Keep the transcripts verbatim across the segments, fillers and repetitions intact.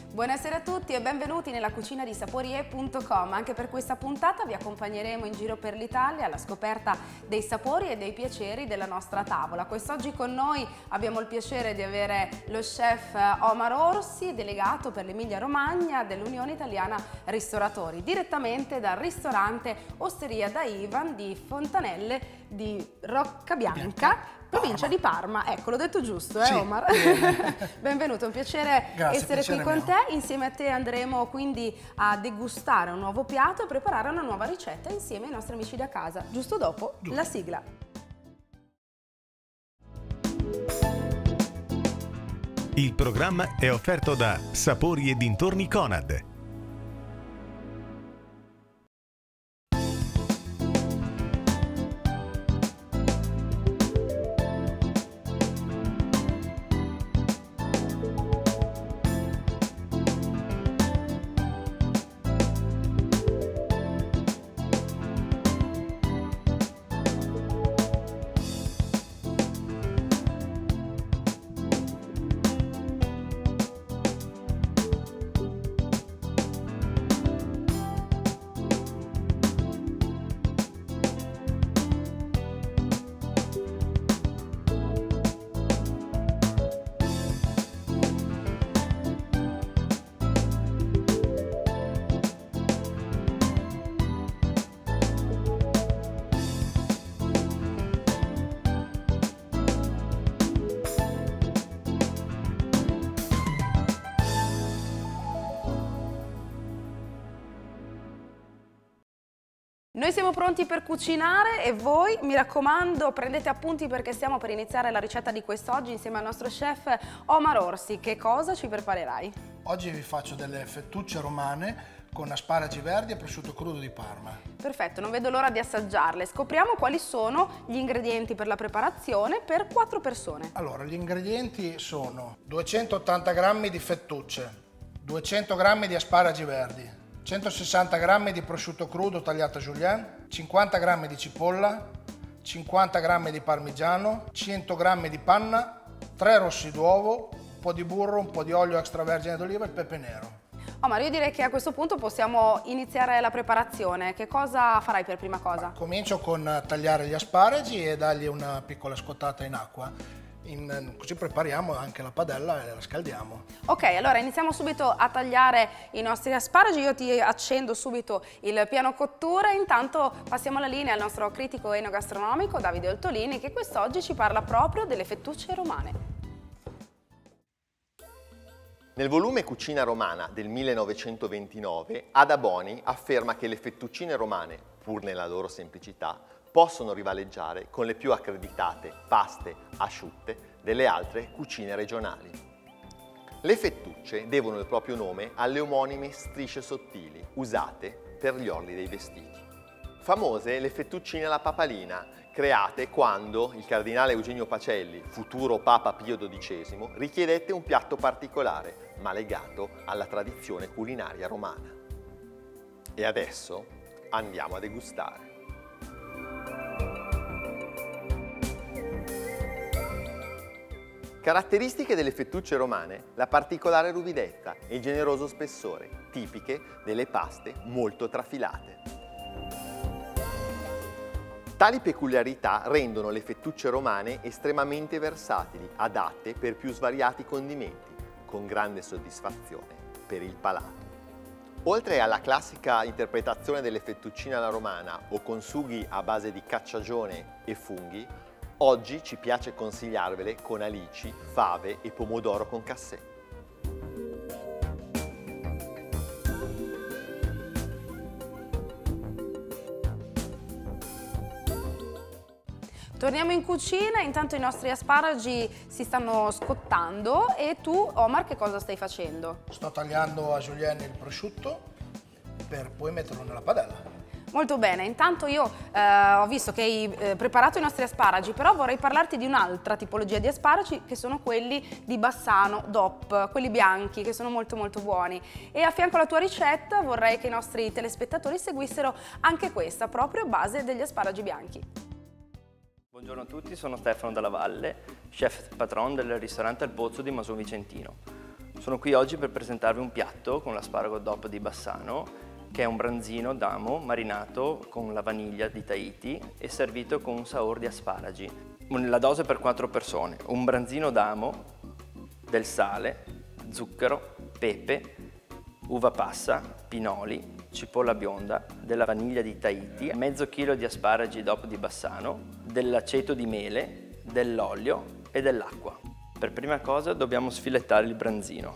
Buonasera a tutti e benvenuti nella cucina di saporie punto com. Anche per questa puntata vi accompagneremo in giro per l'Italia alla scoperta dei sapori e dei piaceri della nostra tavola. Quest'oggi con noi abbiamo il piacere di avere lo chef Omar Orsi, delegato per l'Emilia Romagna dell'Unione Italiana Ristoratori, direttamente dal ristorante Osteria da Ivan di Fontanelle di Roccabianca, provincia di Parma. Ecco, l'ho detto giusto, eh sì, Omar? Benvenuto, è un piacere Grazie, essere piacere qui con mio. te. Insieme a te andremo quindi a degustare un nuovo piatto e preparare una nuova ricetta insieme ai nostri amici da casa, giusto dopo Giusto. la sigla. Il programma è offerto da Sapori e dintorni Conad. Noi siamo pronti per cucinare e voi, mi raccomando, prendete appunti perché stiamo per iniziare la ricetta di quest'oggi insieme al nostro chef Omar Orsi. Che cosa ci preparerai? Oggi vi faccio delle fettucce romane con asparagi verdi e prosciutto crudo di Parma. Perfetto, non vedo l'ora di assaggiarle. Scopriamo quali sono gli ingredienti per la preparazione per quattro persone. Allora, gli ingredienti sono duecentottanta grammi di fettucce, duecento grammi di asparagi verdi, centosessanta grammi di prosciutto crudo tagliato a julienne, cinquanta grammi di cipolla, cinquanta grammi di parmigiano, cento grammi di panna, tre rossi d'uovo, un po' di burro, un po' di olio extravergine d'oliva e il pepe nero. Omar, io direi che a questo punto possiamo iniziare la preparazione. Che cosa farai per prima cosa? Comincio con tagliare gli asparagi e dargli una piccola scottata in acqua. In, così prepariamo anche la padella e la scaldiamo. Ok, allora iniziamo subito a tagliare i nostri asparagi. Io ti accendo subito il piano cottura. Intanto passiamo la linea al nostro critico enogastronomico Davide Oltolini, che quest'oggi ci parla proprio delle fettucce romane. Nel volume Cucina Romana del millenovecentoventinove, Ada Boni afferma che le fettuccine romane, pur nella loro semplicità, possono rivaleggiare con le più accreditate paste asciutte delle altre cucine regionali. Le fettucce devono il proprio nome alle omonime strisce sottili usate per gli orli dei vestiti. Famose le fettuccine alla papalina, create quando il cardinale Eugenio Pacelli, futuro Papa Pio dodicesimo, richiedette un piatto particolare, ma legato alla tradizione culinaria romana. E adesso andiamo a degustare. Caratteristiche delle fettucce romane, la particolare ruvidezza e il generoso spessore, tipiche delle paste molto trafilate. Tali peculiarità rendono le fettucce romane estremamente versatili, adatte per più svariati condimenti, con grande soddisfazione per il palato. Oltre alla classica interpretazione delle fettuccine alla romana o con sughi a base di cacciagione e funghi, oggi ci piace consigliarvele con alici, fave e pomodoro con cassè. Torniamo in cucina, intanto i nostri asparagi si stanno scottando e tu, Omar, che cosa stai facendo? Sto tagliando a julienne il prosciutto per poi metterlo nella padella. Molto bene, intanto io eh, ho visto che hai eh, preparato i nostri asparagi, però vorrei parlarti di un'altra tipologia di asparagi che sono quelli di Bassano D O P, quelli bianchi che sono molto molto buoni. E a fianco alla tua ricetta vorrei che i nostri telespettatori seguissero anche questa, proprio a base degli asparagi bianchi. Buongiorno a tutti, sono Stefano Dalla Valle, chef patron del ristorante Al Pozzo di Mason Vicentino. Sono qui oggi per presentarvi un piatto con l'asparago D O P di Bassano, che è un branzino d'amo marinato con la vaniglia di Tahiti e servito con un saor di asparagi. La dose per quattro persone: un branzino d'amo, del sale, zucchero, pepe, uva passa, pinoli, cipolla bionda, della vaniglia di Tahiti, mezzo chilo di asparagi D O P di Bassano, dell'aceto di mele, dell'olio e dell'acqua. Per prima cosa dobbiamo sfilettare il branzino,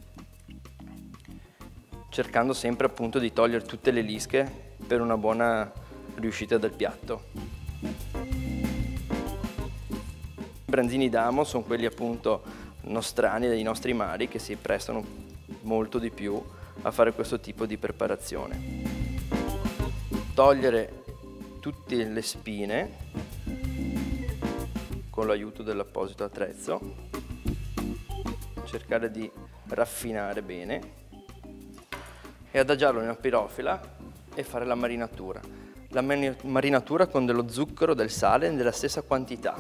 cercando sempre appunto di togliere tutte le lische per una buona riuscita del piatto. I branzini d'amo sono quelli appunto nostrani dei nostri mari, che si prestano molto di più a fare questo tipo di preparazione. Togliere tutte le spine con l'aiuto dell'apposito attrezzo, cercare di raffinare bene e adagiarlo in una pirofila e fare la marinatura. La marinatura con dello zucchero, del sale nella stessa quantità.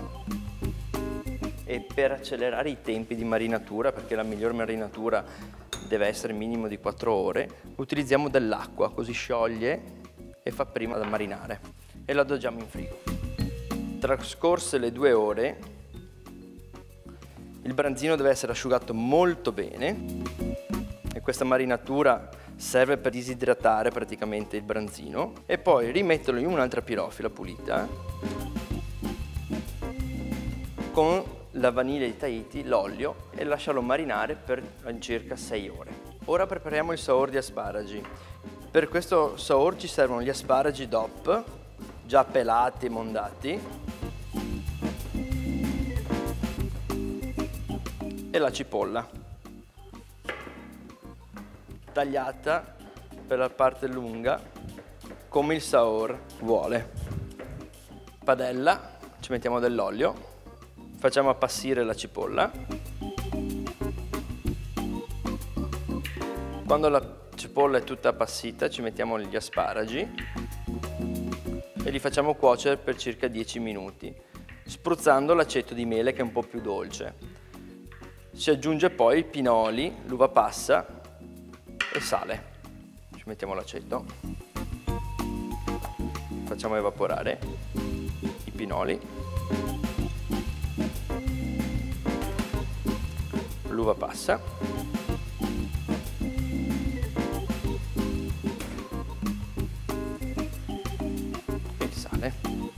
E per accelerare i tempi di marinatura, perché la miglior marinatura deve essere minimo di quattro ore, utilizziamo dell'acqua, così scioglie e fa prima da marinare, e lo adagiamo in frigo. Trascorse le due ore, il branzino deve essere asciugato molto bene e questa marinatura serve per disidratare praticamente il branzino, e poi rimetterlo in un'altra pirofila pulita con la vaniglia di Tahiti, l'olio, e lasciarlo marinare per circa sei ore. Ora prepariamo il saor di asparagi. Per questo saor ci servono gli asparagi D O P già pelati e mondati e la cipolla tagliata per la parte lunga come il saor vuole. Padella, ci mettiamo dell'olio, facciamo appassire la cipolla. Quando la cipolla è tutta appassita ci mettiamo gli asparagi e li facciamo cuocere per circa dieci minuti, spruzzando l'aceto di mele che è un po' più dolce. Si aggiunge poi i pinoli, l'uva passa e sale. Ci mettiamo l'aceto, facciamo evaporare i pinoli, l'uva passa e il sale.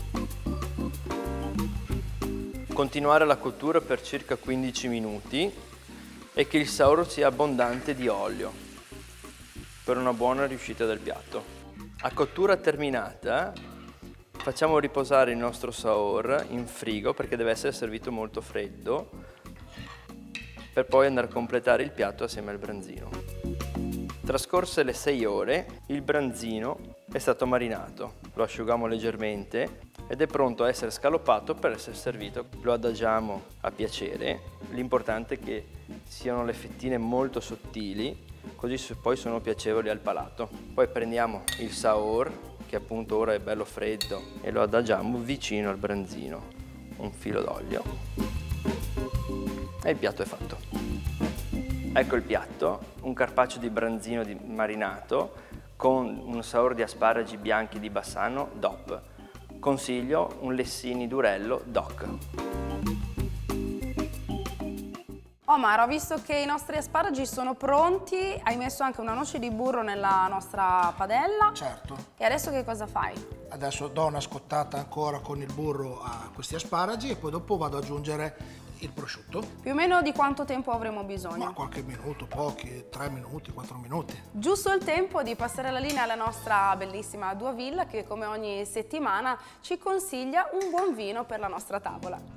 Continuare la cottura per circa quindici minuti e che il saor sia abbondante di olio per una buona riuscita del piatto. A cottura terminata facciamo riposare il nostro saor in frigo, perché deve essere servito molto freddo, per poi andare a completare il piatto assieme al branzino. Trascorse le sei ore, il branzino è stato marinato, lo asciughiamo leggermente ed è pronto a essere scaloppato per essere servito. Lo adagiamo a piacere, l'importante è che siano le fettine molto sottili, così poi sono piacevoli al palato. Poi prendiamo il saor, che appunto ora è bello freddo, e lo adagiamo vicino al branzino, un filo d'olio, e il piatto è fatto. Ecco il piatto: un carpaccio di branzino di marinato con un saor di asparagi bianchi di Bassano D O P. Consiglio un Lessini Durello D O C. Omar, ho visto che i nostri asparagi sono pronti, hai messo anche una noce di burro nella nostra padella. Certo. E adesso che cosa fai? Adesso do una scottata ancora con il burro a questi asparagi e poi dopo vado ad aggiungere il prosciutto. Più o meno di quanto tempo avremo bisogno? Ma qualche minuto, pochi, tre minuti, quattro minuti. Giusto il tempo di passare la linea alla nostra bellissima Duavilla, che come ogni settimana ci consiglia un buon vino per la nostra tavola.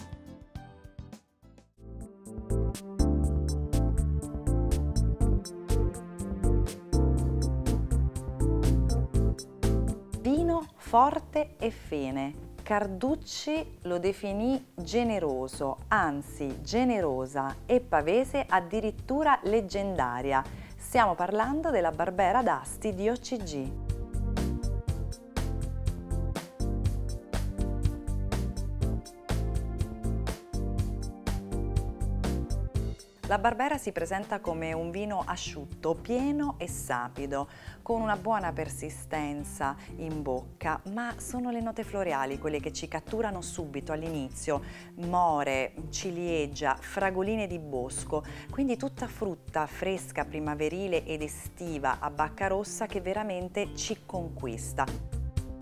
Vino forte e fene. Carducci lo definì generoso, anzi generosa, e Pavese addirittura leggendaria. Stiamo parlando della Barbera d'Asti di O C G. La Barbera si presenta come un vino asciutto, pieno e sapido, con una buona persistenza in bocca, ma sono le note floreali quelle che ci catturano subito all'inizio: more, ciliegia, fragoline di bosco, quindi tutta frutta fresca, primaverile ed estiva a bacca rossa che veramente ci conquista.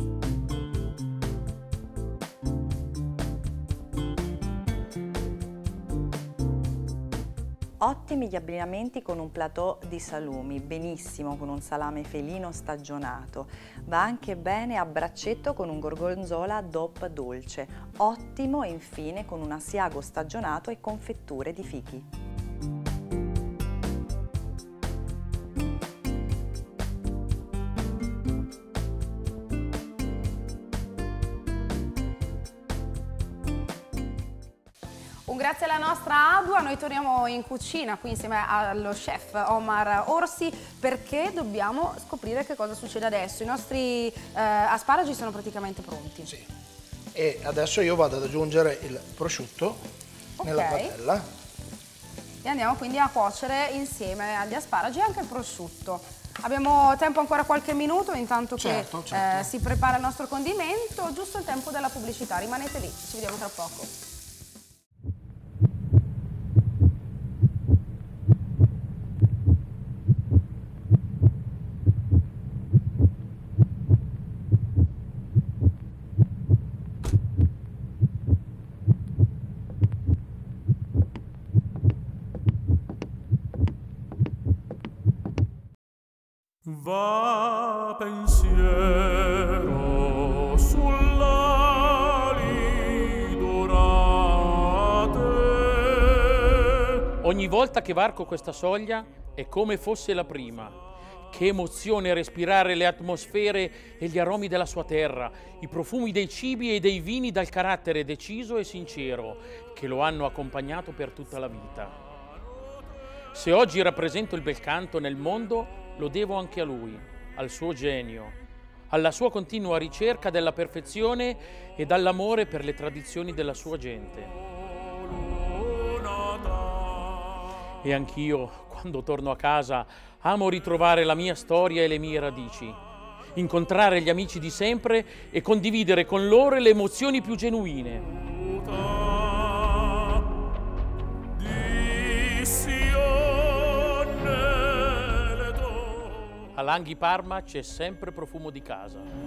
Ottimi gli abbinamenti con un plateau di salumi, benissimo con un salame felino stagionato. Va anche bene a braccetto con un gorgonzola DOP dolce. Ottimo infine con un asiago stagionato e confetture di fichi. Grazie alla nostra Adua, noi torniamo in cucina qui insieme allo chef Omar Orsi, perché dobbiamo scoprire che cosa succede adesso. I nostri eh, asparagi sono praticamente pronti. Sì. E adesso io vado ad aggiungere il prosciutto okay. nella padella. E andiamo quindi a cuocere insieme agli asparagi anche il prosciutto. Abbiamo tempo ancora qualche minuto, intanto certo, che certo. Eh, si prepara il nostro condimento, giusto il tempo della pubblicità. Rimanete lì, ci vediamo tra poco. Va pensiero sull'ali dorate. Ogni volta che varco questa soglia è come fosse la prima. Che emozione respirare le atmosfere e gli aromi della sua terra, i profumi dei cibi e dei vini dal carattere deciso e sincero che lo hanno accompagnato per tutta la vita. Se oggi rappresento il bel canto nel mondo, lo devo anche a lui, al suo genio, alla sua continua ricerca della perfezione e dall'amore per le tradizioni della sua gente. E anch'io, quando torno a casa, amo ritrovare la mia storia e le mie radici, incontrare gli amici di sempre e condividere con loro le emozioni più genuine. A Langhi Parma c'è sempre profumo di casa.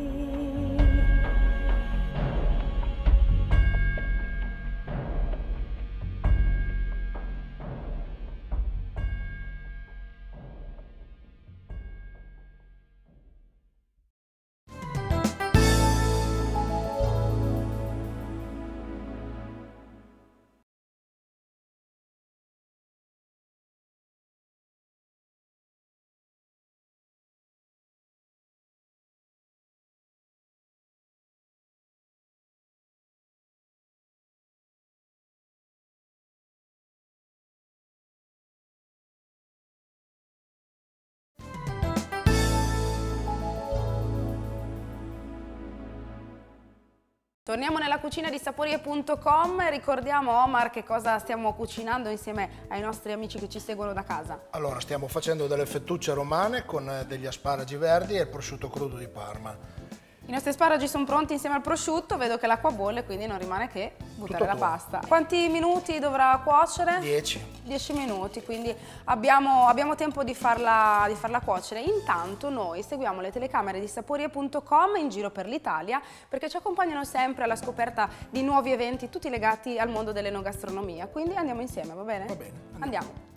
Torniamo nella cucina di saporie punto com e ricordiamo, Omar, che cosa stiamo cucinando insieme ai nostri amici che ci seguono da casa. Allora, stiamo facendo delle fettucce romane con degli asparagi verdi e il prosciutto crudo di Parma. I nostri asparagi sono pronti insieme al prosciutto, vedo che l'acqua bolle, quindi non rimane che buttare Tutto la tuo. pasta. Quanti minuti dovrà cuocere? dieci. dieci minuti, quindi abbiamo, abbiamo tempo di farla, di farla cuocere. Intanto noi seguiamo le telecamere di saporie punto com in giro per l'Italia, perché ci accompagnano sempre alla scoperta di nuovi eventi, tutti legati al mondo dell'enogastronomia. Quindi andiamo insieme, va bene? Va bene. Andiamo. Andiamo.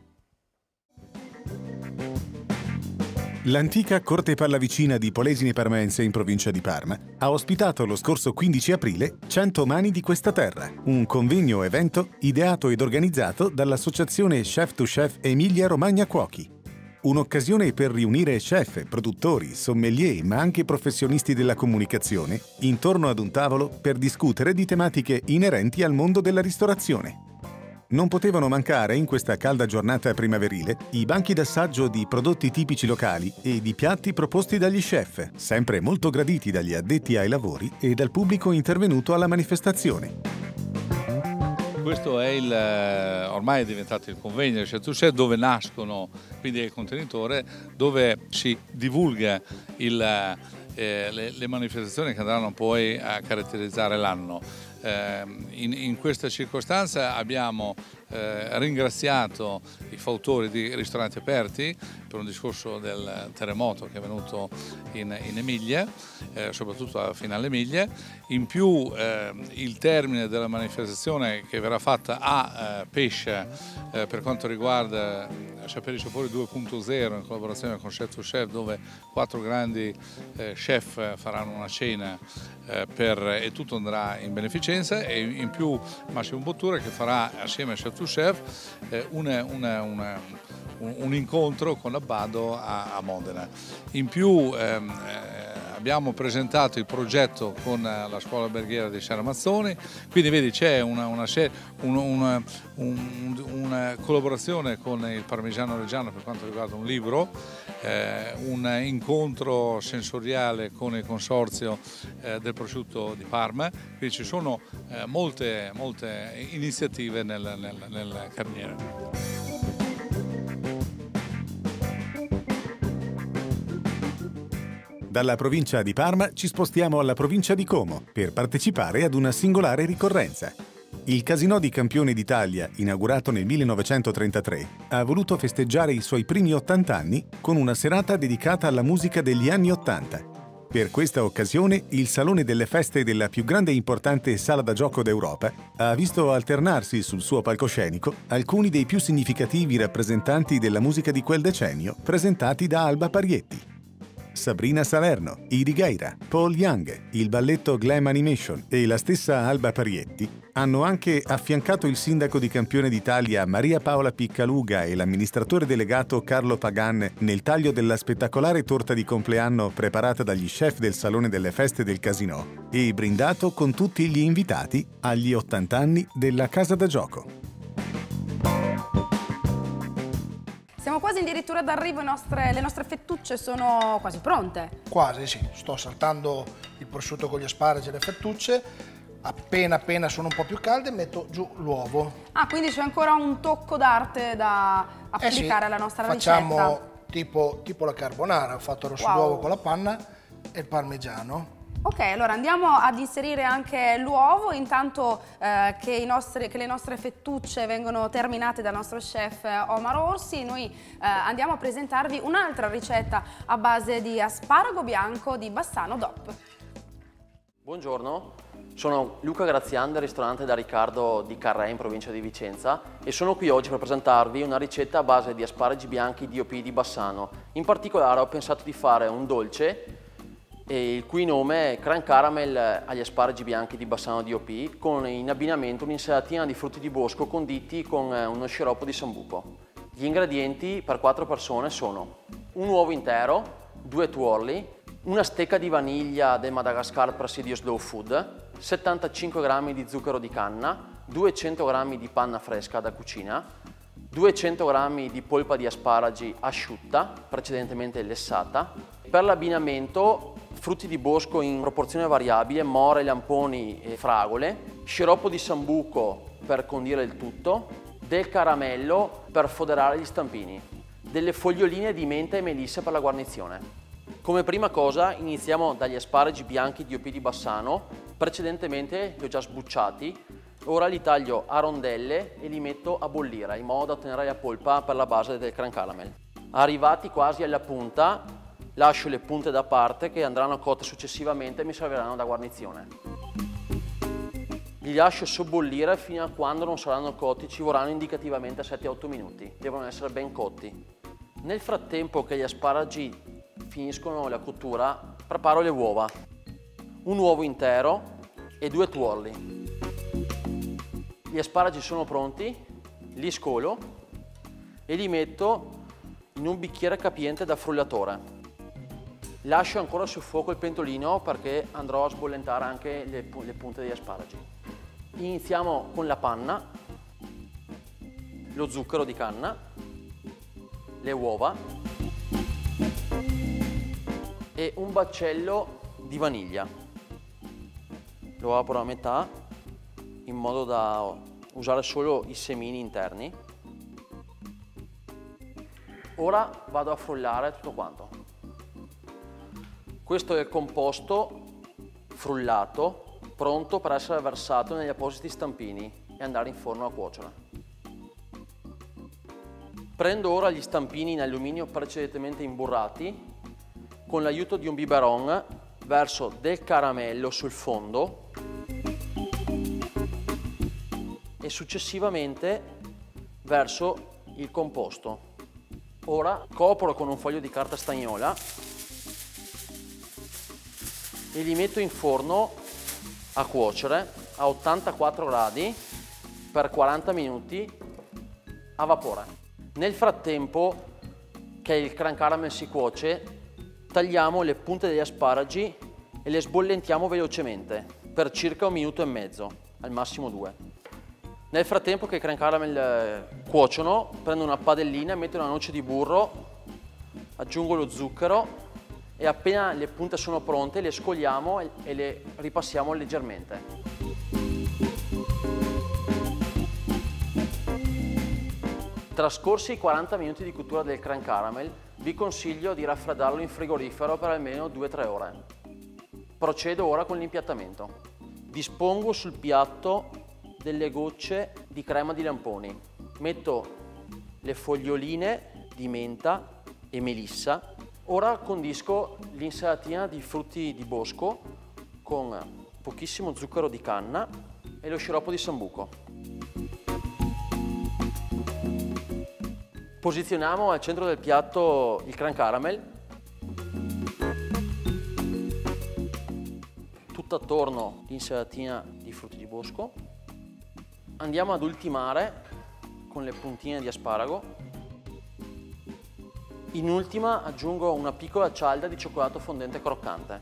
L'antica Corte Pallavicina di Polesine Parmense in provincia di Parma ha ospitato lo scorso quindici aprile cento mani di questa terra, un convegno evento ideato ed organizzato dall'associazione Chef to Chef Emilia Romagna Cuochi. Un'occasione per riunire chef, produttori, sommelier, ma anche professionisti della comunicazione intorno ad un tavolo per discutere di tematiche inerenti al mondo della ristorazione. Non potevano mancare in questa calda giornata primaverile i banchi d'assaggio di prodotti tipici locali e di piatti proposti dagli chef, sempre molto graditi dagli addetti ai lavori e dal pubblico intervenuto alla manifestazione. questo è il, ormai è diventato il convegno del Chef to Chef, dove nascono, quindi è il contenitore, dove si divulga il, eh, le, le manifestazioni che andranno poi a caratterizzare l'anno. Eh, in, in questa circostanza abbiamo eh, ringraziato i fautori di Ristoranti Aperti per un discorso del terremoto che è venuto in, in Emilia, eh, soprattutto a Finale Emilia. In più eh, il termine della manifestazione che verrà fatta a eh, Pescia eh, per quanto riguarda Saperi Sapori due punto zero in collaborazione con Chef to Chef, dove quattro grandi eh, chef faranno una cena eh, per, e tutto andrà in beneficenza, e in più Massimo Bottura che farà assieme a Chef to Chef eh, una, una, una, un, un incontro con l'Abbado a, a Modena. In più ehm, eh, abbiamo presentato il progetto con la scuola alberghiera di Serra Mazzoni, quindi vedi c'è una, una, una, una, un, una collaborazione con il Parmigiano Reggiano per quanto riguarda un libro, eh, un incontro sensoriale con il consorzio eh, del prosciutto di Parma, quindi ci sono eh, molte, molte iniziative nel, nel, nel carniere. Dalla provincia di Parma ci spostiamo alla provincia di Como per partecipare ad una singolare ricorrenza. Il Casinò di Campione d'Italia, inaugurato nel millenovecentotrentatré, ha voluto festeggiare i suoi primi ottanta anni con una serata dedicata alla musica degli anni ottanta. Per questa occasione, il Salone delle Feste della più grande e importante sala da gioco d'Europa ha visto alternarsi sul suo palcoscenico alcuni dei più significativi rappresentanti della musica di quel decennio, presentati da Alba Parietti. Sabrina Salerno, Idi Gaira, Paul Young, il balletto Glam Animation e la stessa Alba Parietti hanno anche affiancato il sindaco di Campione d'Italia Maria Paola Piccaluga e l'amministratore delegato Carlo Pagan nel taglio della spettacolare torta di compleanno preparata dagli chef del Salone delle Feste del Casinò e brindato con tutti gli invitati agli ottanta anni della Casa da Gioco. Siamo quasi addirittura d'arrivo, le nostre fettucce sono quasi pronte. Quasi, sì. Sto saltando il prosciutto con gli asparagi e le fettucce. Appena appena sono un po' più calde metto giù l'uovo. Ah, quindi c'è ancora un tocco d'arte da applicare eh sì, alla nostra facciamo ricetta. Facciamo tipo, tipo la carbonara. Ho fatto il rosso wow. d'uovo con la panna e il parmigiano. Ok, allora andiamo ad inserire anche l'uovo, intanto eh, che, i nostri, che le nostre fettucce vengono terminate dal nostro chef Omar Orsi. Noi eh, andiamo a presentarvi un'altra ricetta a base di asparago bianco di Bassano D O P. Buongiorno, sono Luca Grazian del ristorante da Riccardo di Carré in provincia di Vicenza e sono qui oggi per presentarvi una ricetta a base di asparagi bianchi D O P di Bassano. In particolare ho pensato di fare un dolce e il cui nome è Cran Caramel agli asparagi bianchi di Bassano D O P, con in abbinamento un'insalatina di frutti di bosco conditi con uno sciroppo di sambuco. Gli ingredienti per quattro persone sono un uovo intero, due tuorli, una stecca di vaniglia del Madagascar Presidio Slow Food, settantacinque grammi di zucchero di canna, duecento grammi di panna fresca da cucina, duecento grammi di polpa di asparagi asciutta, precedentemente lessata. Per l'abbinamento frutti di bosco in proporzione variabile, more, lamponi e fragole, sciroppo di sambuco per condire il tutto, del caramello per foderare gli stampini, delle foglioline di menta e melissa per la guarnizione. Come prima cosa iniziamo dagli asparagi bianchi D O P di Bassano, precedentemente li ho già sbucciati, ora li taglio a rondelle e li metto a bollire in modo da ottenere la polpa per la base del Cran Caramel. Arrivati quasi alla punta, lascio le punte da parte che andranno cotte successivamente e mi serviranno da guarnizione. Li lascio sobbollire fino a quando non saranno cotti, ci vorranno indicativamente sette otto minuti, devono essere ben cotti. Nel frattempo che gli asparagi finiscono la cottura, preparo le uova. Un uovo intero e due tuorli. Gli asparagi sono pronti, li scolo e li metto in un bicchiere capiente da frullatore. Lascio ancora sul fuoco il pentolino perché andrò a sbollentare anche le, le punte degli asparagi. Iniziamo con la panna, lo zucchero di canna, le uova e un baccello di vaniglia. Lo apro a metà in modo da usare solo i semini interni. Ora vado a frullare tutto quanto. Questo è il composto frullato, pronto per essere versato negli appositi stampini e andare in forno a cuocere. Prendo ora gli stampini in alluminio precedentemente imburrati. Con l'aiuto di un biberon verso del caramello sul fondo e successivamente verso il composto. Ora copro con un foglio di carta stagnola e li metto in forno a cuocere a ottantaquattro gradi per quaranta minuti a vapore. Nel frattempo che il Crème Caramel si cuoce, tagliamo le punte degli asparagi e le sbollentiamo velocemente per circa un minuto e mezzo, al massimo due. Nel frattempo che i Crème Caramel cuociono, prendo una padellina, metto una noce di burro, aggiungo lo zucchero e appena le punte sono pronte le scogliamo e le ripassiamo leggermente. Trascorsi i quaranta minuti di cottura del Crème Caramel, vi consiglio di raffreddarlo in frigorifero per almeno due tre ore. Procedo ora con l'impiattamento. Dispongo sul piatto delle gocce di crema di lamponi. Metto le foglioline di menta e melissa. Ora condisco l'insalatina di frutti di bosco con pochissimo zucchero di canna e lo sciroppo di sambuco. Posizioniamo al centro del piatto il Crème Caramel. Tutto attorno l'insalatina di frutti di bosco. Andiamo ad ultimare con le puntine di asparago. In ultima aggiungo una piccola cialda di cioccolato fondente croccante.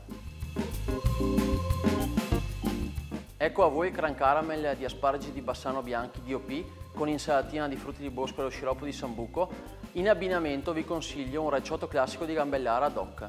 Ecco a voi il Crème Caramel di asparagi di Bassano bianchi D O P con insalatina di frutti di bosco e lo sciroppo di sambuco. In abbinamento vi consiglio un recciotto classico di gambellara ad hoc.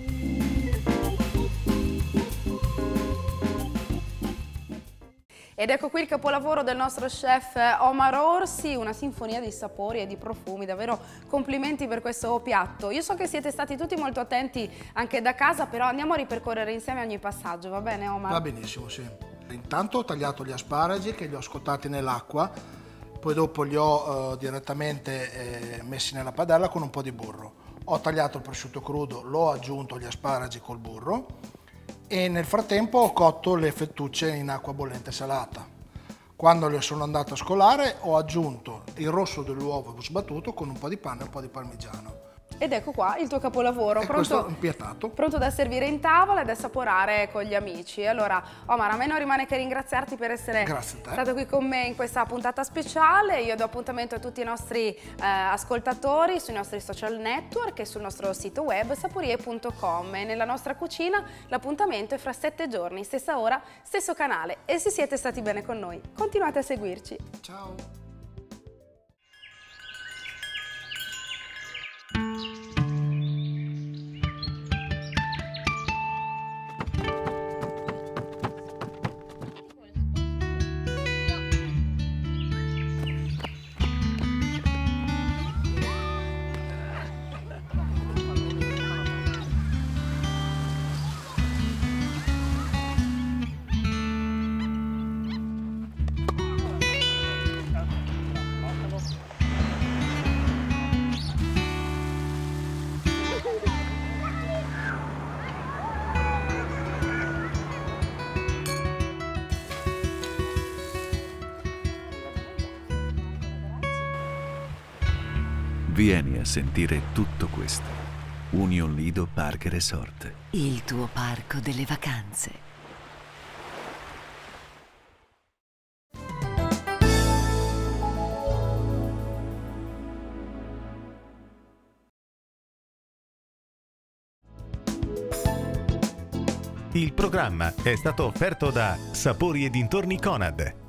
Ed ecco qui il capolavoro del nostro chef Omar Orsi, una sinfonia di sapori e di profumi, davvero complimenti per questo piatto. Io so che siete stati tutti molto attenti anche da casa, però andiamo a ripercorrere insieme ogni passaggio, va bene Omar? Va benissimo, sì. Intanto ho tagliato gli asparagi che li ho scottati nell'acqua, poi dopo li ho eh, direttamente eh, messi nella padella con un po' di burro. Ho tagliato il prosciutto crudo, l'ho aggiunto gli asparagi col burro e nel frattempo ho cotto le fettucce in acqua bollente salata. Quando le sono andato a scolare ho aggiunto il rosso dell'uovo sbattuto con un po' di panna e un po' di parmigiano. Ed ecco qua il tuo capolavoro, e pronto, impiatato. pronto da servire in tavola e da assaporare con gli amici. Allora Omar, a me non rimane che ringraziarti per essere stato qui con me in questa puntata speciale. Io do appuntamento a tutti i nostri eh, ascoltatori sui nostri social network e sul nostro sito web saporie punto com, e nella nostra cucina l'appuntamento è fra sette giorni, stessa ora, stesso canale, e se siete stati bene con noi continuate a seguirci. Ciao! Vieni a sentire tutto questo. Union Lido Park Resort. Il tuo parco delle vacanze. Il programma è stato offerto da Sapori e dintorni Conad.